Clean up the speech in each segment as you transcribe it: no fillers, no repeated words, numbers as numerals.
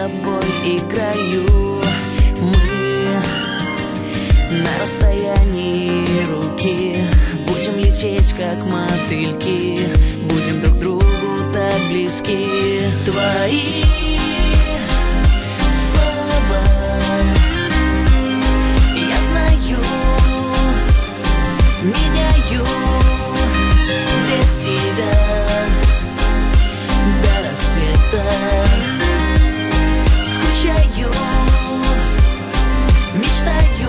тобой играю. Мы на расстоянии руки будем лететь, как мотыльки, будем друг другу так близки. Твои слова я знаю, меняю без тебя до рассвета. Скучаю, мечтаю.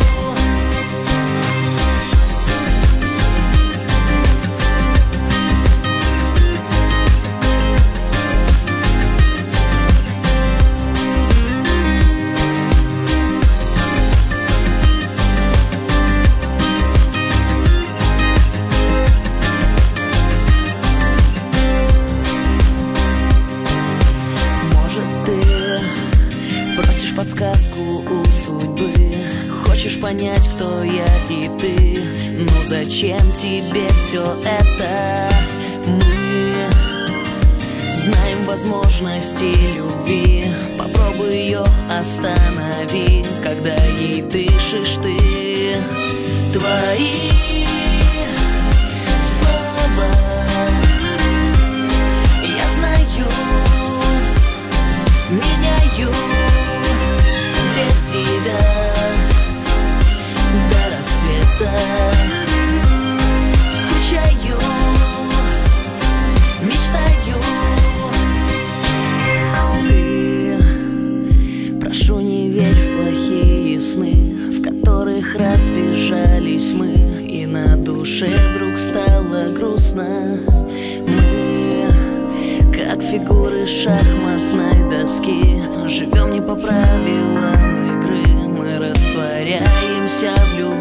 Просишь подсказку у судьбы, хочешь понять, кто я и ты. Но зачем тебе все это? Мы знаем возможности любви, попробуй ее останови, когда ей дышишь ты. Твои слова я знаю, меняю без тебя до рассвета. Скучаю, мечтаю. Ты, прошу, не верь в плохие сны, в которых разбежались мы, и на душе вдруг стало грустно. Мы, как фигуры шахматной доски, живем не по правилам игры, мы растворяемся в любви.